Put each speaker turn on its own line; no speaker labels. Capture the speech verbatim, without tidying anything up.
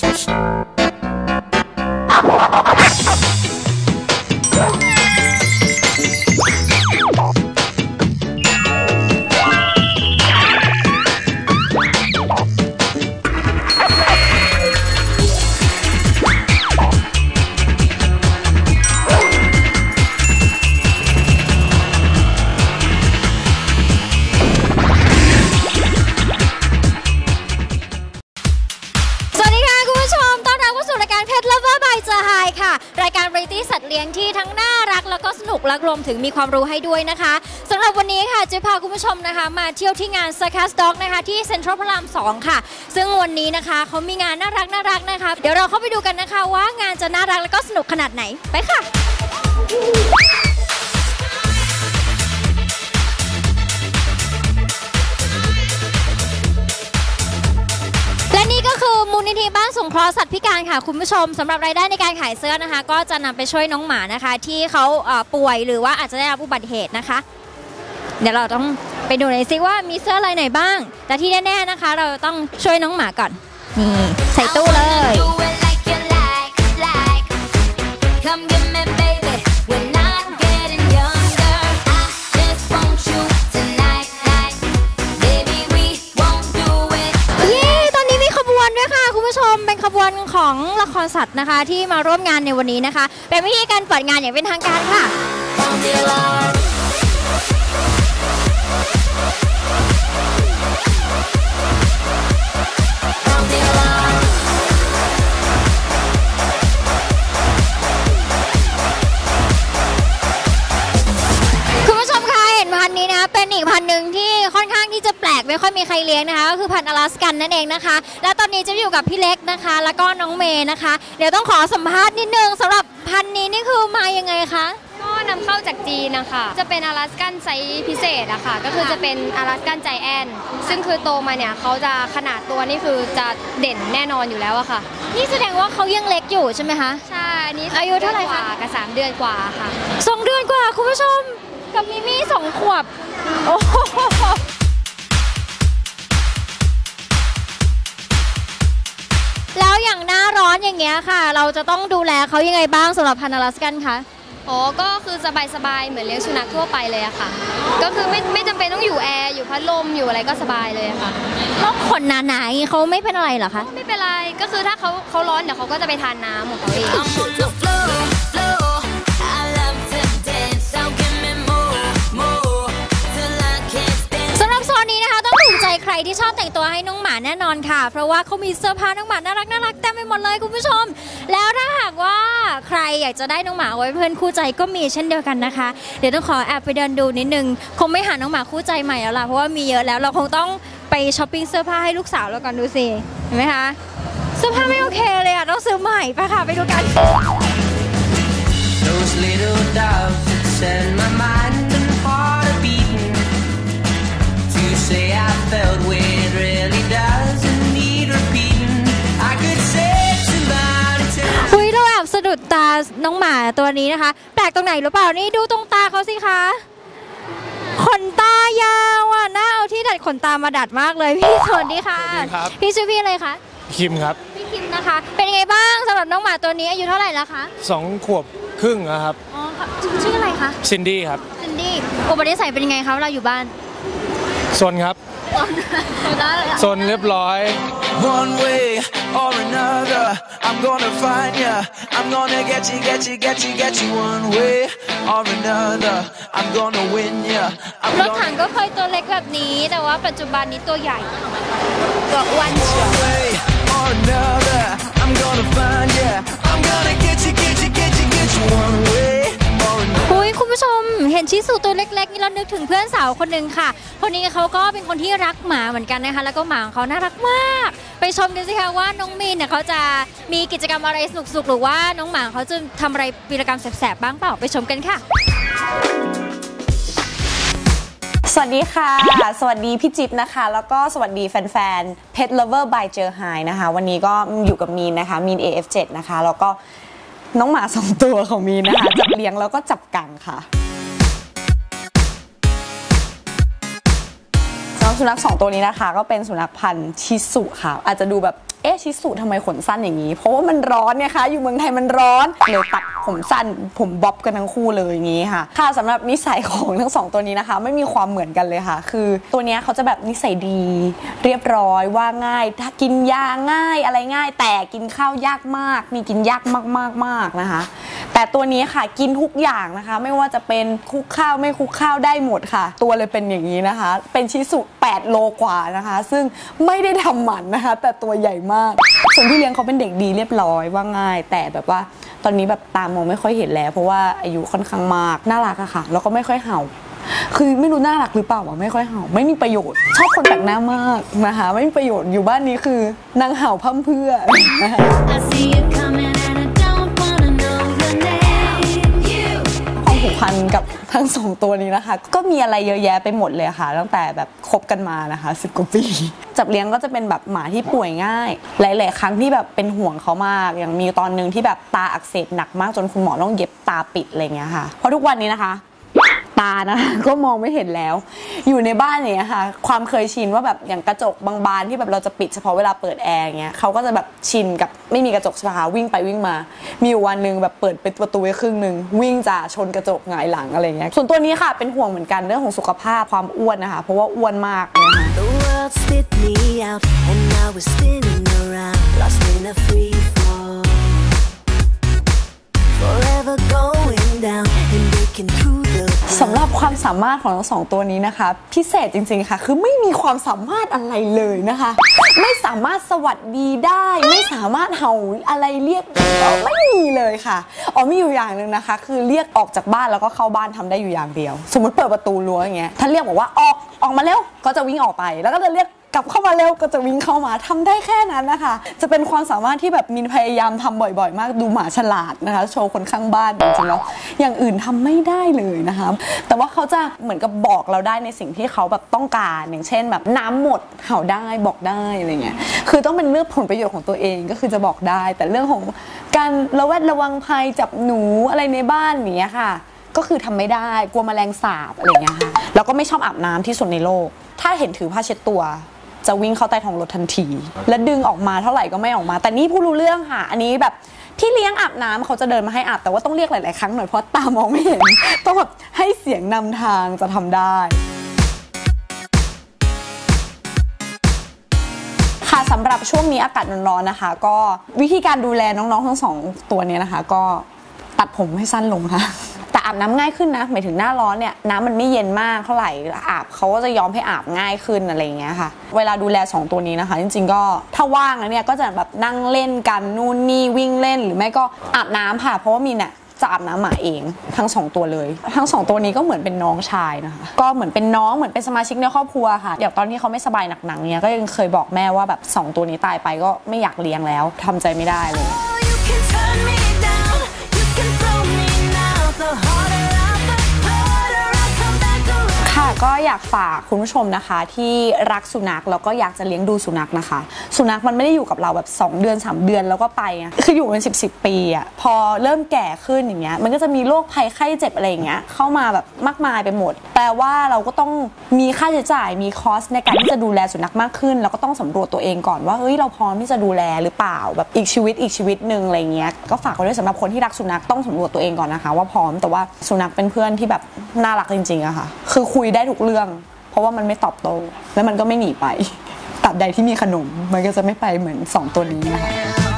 รายการเรียลิตี้สัตว์เลี้ยงที่ทั้งน่ารักแล้วก็สนุกและรวมถึงมีความรู้ให้ด้วยนะคะสำหรับวันนี้ค่ะจะพาคุณผู้ชมนะคะมาเที่ยวที่งาน Circus Dog นะคะที่เซ็นทรัลพระรามสองค่ะซึ่งวันนี้นะคะเขามีงานน่ารักน่ารักนะคะเดี๋ยวเราเข้าไปดูกันนะคะว่างานจะน่ารักแล้วก็สนุกขนาดไหนไปค่ะและนี่ก็คือมูลนิธิบ้านสงเคราะห์สัตว์พิการค่ะคุณผู้ชมสำหรับรายได้ในการขายเสื้อนะคะก็จะนำไปช่วยน้องหมานะคะที่เขาป่วยหรือว่าอาจจะได้รับอุบัติเหตุนะคะเดี๋ยวเราต้องไปดูหน่อยซิว่ามีเสื้ออะไรไหนบ้างแต่ที่แน่ๆนะคะเราต้องช่วยน้องหมาก่อนนี่ใส่ตู้เลยเป็นขบวนของละครสัตว์นะคะที่มาร่วมงานในวันนี้นะคะเป็นวิธีการเปิดงานอย่างเป็นทางการค่ะคุณผู้ชมคะเห็นพันธุ์นี้นะเป็นอีกพันธุ์หนึ่งที่ค่อนข้างที่จะแปลกไม่ค่อยมีใครเลี้ยงนะคะก็คือพันธุ์อลาสกันนั่นเองนะคะและตอนนี้จะอยู่กับพี่เล็กนะคะแล้วก็น้องเมย์นะคะเดี๋ยวต้องขอสัมภาษณ์นิดนึงสำหรับพันธุ์นี้นี่คือมายังไงคะ
ก็นำเข้าจากจีนนะคะจะเป็นอลาสกันไซส์พิเศษอะค่ะก็คือจะเป็นอลาสกันไจแอนท์ซึ่งคือโตมาเนี่ยเขาจะขนาดตัวนี่คือจะเด่นแน่นอนอยู่แล้วอะค่ะ
นี่แสดงว่าเขายังเล็กอยู่ใช่ไหมคะ
ใช่นี่
อายุเท่าไหร่คะ
กับสามเดือนกว่าค่ะ
สองเดือนกว่าคุณผู้ชมกับมิมี่สองขวบโอ้แล้วอย่างหน้าร้อนอย่างเงี้ยค่ะเราจะต้องดูแลเขายังไงบ้างสำหรับพันธุ์อลาสกันคะ
อ๋อก็คือสบายๆเหมือนเลี้ยงสุนัขทั่วไปเลยอะค่ะก็คือไม่ไม่จำเป็นต้องอยู่แอร์อยู่พัดลมอยู่อะไรก็สบายเลยค่ะ
แล้วขนหนาๆเขาไม่เป็นอะไรเหรอคะ
ไม่เป็นไรก็คือถ้าเขาเขาร้อนเดี๋ยวเขาก็จะไปทานน้ำของเขาเอง
ใครที่ชอบแต่งตัวให้น้องหมาแน่นอนค่ะเพราะว่าเขามีเสื้อผ้าน้องหมาน่ารักน่ารักเต็มไปหมดเลยคุณผู้ชมแล้วถ้าหากว่าใครอยากจะได้น้องหมาไว้เพื่อนคู่ใจก็มีเช่นเดียวกันนะคะเดี๋ยวต้องขอแอบไปเดินดูนิดนึงคงไม่หาน้องหมาคู่ใจใหม่แล้วล่ะเพราะว่ามีเยอะแล้วเราคงต้องไปช้อปปิ้งเสื้อผ้าให้ลูกสาวเราก่อนดูสิเห็นไหมคะเสื้อผ้าไม่โอเคเลยอ่ะต้องซื้อใหม่ไปค่ะไปดูกันSay I felt when it really doesn't need repeating. I could say to my คุยเราแอบสะดุดตาน้องหมาตัวนี้นะคะแปลกตรงไหนหรือเปล่านี่ดูตรงตาเขาสิคะขนตายาวอ่ะน่าเอาที่ดัดขนตามาดัดมากเลยพี่สวัสดีค่ะพี่ชื่อพี่อะไรคะ
คิมครับ
พี่คิมนะคะเป็นยังไงบ้างสำหรับน้องหมาตัวนี้อายุเท่าไหร่แล้วคะ
สองขวบครึ่งนะครับ
อ๋อชื่ออะไรคะ
ซินดี้ครับ
ซินดี้อุปนิสัยเป็นยังไงคะเวลาอยู่บ้าน
ซนครับซนเรียบร้อย One way or another I'm gonna find ya I'm gonna get you get you get you get you One way or another I'm gonna win ya
รถถังก็เคยตัวเล็กแบบนี้แต่ว่าปัจจุบันนี้ตัวใหญ่ตัวอ้วนเชียว One way or another I'm gonna find ya I'm gonna get you get you get you get you One wayคุยคุณผู้ชมเห็นชิสุตัวเล็กๆนี่เรานึกถึงเพื่อนสาวคนหนึ่งค่ะคนนี้เขาก็เป็นคนที่รักหมาเหมือนกันนะคะแล้วก็หมาของเขาน่ารักมากไปชมกันสิคะว่าน้องมีนเนี่ยเขาจะมีกิจกรรมอะไรสนุกๆหรือว่าน้องหมาเขาจะทำอะไรวีรกรรมแสบๆบ้างเปล่าไปชมกันค่ะ
สวัสดีค่ะสวัสดีพี่จิ๊บนะคะแล้วก็สวัสดีแฟนๆ Pet Lover by เจอไฮนะคะวันนี้ก็อยู่กับมีนนะคะมีน เอ เอฟ เจ็ด นะคะแล้วก็น้องหมาสองตัวของมีนนะคะจับเลี้ยงแล้วก็จับกังค่ะสำหรับสุนัขสองตัวนี้นะคะก็เป็นสุนัขพันธุ์ชิสุค่ะอาจจะดูแบบเอ๊ะชิสุทำไมขนสั้นอย่างนี้เพราะว่ามันร้อนเนี่ยค่ะอยู่เมืองไทยมันร้อนเลยตัดผมสั้นผมบ๊อบกันทั้งคู่เลยอย่างนี้ค่ะค่ะสำหรับนิสัยของทั้งสองตัวนี้นะคะไม่มีความเหมือนกันเลยค่ะคือตัวนี้เขาจะแบบนิสัยดีเรียบร้อยว่าง่ายถ้ากินยาง่ายอะไรง่ายแต่กินข้าวยากมากมีกินยากมากๆๆนะคะแต่ตัวนี้ค่ะกินทุกอย่างนะคะไม่ว่าจะเป็นคลุกข้าวไม่คลุกข้าวได้หมดค่ะตัวเลยเป็นอย่างนี้นะคะเป็นชิสุแปดโลกว่านะคะซึ่งไม่ได้ทำหมันนะคะแต่ตัวใหญ่มากส่วนพี่เลี้ยงเขาเป็นเด็กดีเรียบร้อยว่าง่ายแต่แบบว่าตอนนี้แบบตามองไม่ค่อยเห็นแล้วเพราะว่าอายุค่อนข้างมากน่ารักอะค่ะแล้วก็ไม่ค่อยเห่าคือไม่รู้น่ารักหรือเปล่าวะไม่ค่อยเห่าไม่มีประโยชน์ชอบคนแปลกหน้ามากนะคะไม่มีประโยชน์อยู่บ้านนี้คือนางเห่าพั่มเพื่อนะคะผูกพันกับทั้งสองตัวนี้นะคะก็มีอะไรเยอะแยะไปหมดเลยค่ะตั้งแต่แบบคบกันมานะคะสิบกว่าปีจับเลี้ยงก็จะเป็นแบบหมาที่ป่วยง่ายหลายๆครั้งที่แบบเป็นห่วงเขามากอย่างมีตอนนึงที่แบบตาอักเสบหนักมากจนคุณหมอต้องเย็บตาปิดอะไรเงี้ยค่ะเพราะทุกวันนี้นะคะตานะก็มองไม่เห็นแล้วอยู่ในบ้านเนี่ยค่ะความเคยชินว่าแบบอย่างกระจกบางบานที่แบบเราจะปิดเฉพาะเวลาเปิดแอร์เงี้ยเขาก็จะแบบชินกับไม่มีกระจกใช่ไหมคะวิ่งไปวิ่งมามีอยู่วันนึงแบบเปิดเป็นประตูไว้ครึ่งนึงวิ่งจะชนกระจกหงายหลังอะไรเงี้ยส่วนตัวนี้ค่ะเป็นห่วงเหมือนกันเรื่องของสุขภาพความอ้วนนะคะเพราะว่าอ้วนมากสำหรับความสามารถของทั้งสองตัวนี้นะคะพิเศษจริงๆค่ะคือไม่มีความสามารถอะไรเลยนะคะไม่สามารถสวัสดีได้ไม่สามารถเห่าอะไรเรียกไม่มีเลยค่ะอ๋อมีอยู่อย่างนึงนะคะคือเรียกออกจากบ้านแล้วก็เข้าบ้านทำได้อยู่อย่างเดียวสมมติเปิดประตูรั้วอย่างเงี้ยถ้าเรียกบอกว่าออกออกมาเร็วก็จะวิ่งออกไปแล้วก็จะเรียกกลับเข้ามาเร็วก็จะวิ่งเข้ามาทำได้แค่นั้นนะคะจะเป็นความสามารถที่แบบมินพยายามทำบ่อยๆมากดูหมาฉลาดนะคะโชว์คนข้างบ้านจริงๆแล้วอย่างอื่นทำไม่ได้เลยนะคะแต่ว่าเขาจะเหมือนกับบอกเราได้ในสิ่งที่เขาแบบต้องการอย่างเช่นแบบน้ำหมดเห่าได้บอกได้อะไรเงี้ยคือต้องเป็นเรื่องผลประโยชน์ของตัวเองก็คือจะบอกได้แต่เรื่องของการระแวดระวังภัยจับหนูอะไรในบ้านอย่างเงี้ยค่ะก็คือทำไม่ได้กลัวแมลงสาบอะไรเงี้ยค่ะแล้วก็ไม่ชอบอาบน้ำที่สุดในโลกถ้าเห็นถือผ้าเช็ดตัวจะวิ่งเข้าใต้ท้องรถทันทีและดึงออกมาเท่าไหร่ก็ไม่ออกมาแต่นี่ผู้รู้เรื่องค่ะอันนี้แบบพี่เลี้ยงอาบน้ำเขาจะเดินมาให้อาบแต่ว่าต้องเรียกหลายๆครั้งหน่อยเพราะตามองไม่เห็นต้องแบบให้เสียงนำทางจะทำได้ค่ะสำหรับช่วงนี้อากาศร้อนๆนะคะก็วิธีการดูแลน้องๆทั้งสองตัวนี้นะคะก็ตัดผมให้สั้นลงค่ะแต่อาบน้ำง่ายขึ้นนะหมายถึงหน้าร้อนเนี่ยน้ำมันไม่เย็นมากเท่าไหร่อาบเขาก็จะยอมให้อาบง่ายขึ้นอะไรอย่างเงี้ยค่ะเวลาดูแลสองตัวนี้นะคะจริงๆก็ถ้าว่างแล้วเนี่ยก็จะแบบนั่งเล่นกันนู่นนี่วิ่งเล่นหรือไม่ก็อาบน้ำค่ะเพราะว่ามีเนี่ยจะอาบน้ำหมาเองทั้งสองตัวเลยทั้งสองตัวนี้ก็เหมือนเป็นน้องชายนะคะก็เหมือนเป็นน้องเหมือนเป็นสมาชิกในครอบครัวค่ะอย่างตอนที่เขาไม่สบายหนักๆเนี่ยก็ยังเคยบอกแม่ว่าแบบสองตัวนี้ตายไปก็ไม่อยากเลี้ยงแล้วทำใจไม่ได้เลยค่ะก็อยากฝากคุณผู้ชมนะคะที่รักสุนัขแล้วก็อยากจะเลี้ยงดูสุนัขนะคะสุนัขมันไม่ได้อยู่กับเราแบบสองเดือนสามเดือนแล้วก็ไปอะคืออยู่เป็นสิบสิบปีอะพอเริ่มแก่ขึ้นอย่างเงี้ยมันก็จะมีโรคภัยไข้เจ็บอะไรอย่างเงี้ยเข้ามาแบบมากมายไปหมดแปลว่าเราก็ต้องมีค่าใช้จ่ายมีคอสในการที่จะดูแลสุนัขมากขึ้นแล้วก็ต้องสำรวจตัวเองก่อนว่าเฮ้ยเราพร้อมที่จะดูแลหรือเปล่าแบบอีกชีวิตอีกชีวิตนึงอะไรเงี้ยก็ฝากไว้ด้วยสำหรับคนที่รักสุนัขต้องสำรวจตัวเองก่อนนะคะว่าพร้อมแต่ว่าสุนัขเป็นเพื่อนที่แบบน่ารักจริงๆอะค่ะคือคุยได้ทุกเรื่องเพราะว่ามันไม่ตอบโต้แล้วมันก็ไม่หนีไปตราบใดที่มีขนมมันก็จะไม่ไปเหมือนสองตัวนี้นะคะ